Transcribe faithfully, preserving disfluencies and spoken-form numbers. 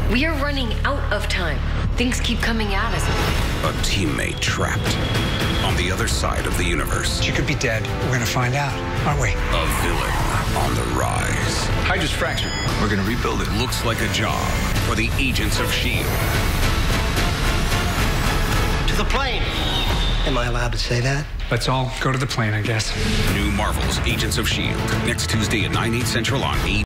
We are running out of time. Things keep coming at us. A teammate trapped on the other side of the universe. She could be dead. We're gonna find out, aren't we? A villain on the rise. Hydra's fractured. We're gonna rebuild it. Looks like a job for the agents of S H I E L D. To the plane. Am I allowed to say that? Let's all go to the plane, I guess. New Marvel's Agents of S H I E L D. Next Tuesday at nine, eight central on A B C.